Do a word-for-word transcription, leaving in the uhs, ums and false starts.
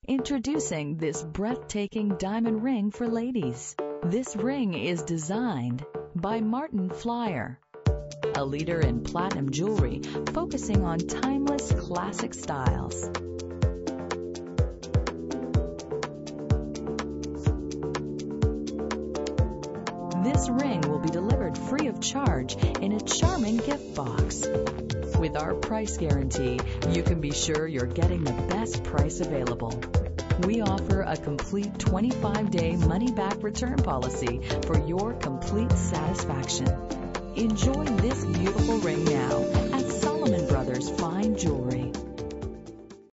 Introducing this breathtaking diamond ring for ladies. This ring is designed by Martin Flyer, a leader in platinum jewelry focusing on timeless classic styles. This ring will be delivered free of charge in a charming gift box. With our price guarantee, you can be sure you're getting the best price available. We offer a complete twenty-five day money-back return policy for your complete satisfaction. Enjoy this beautiful ring now at Solomon Brothers Fine Jewelry.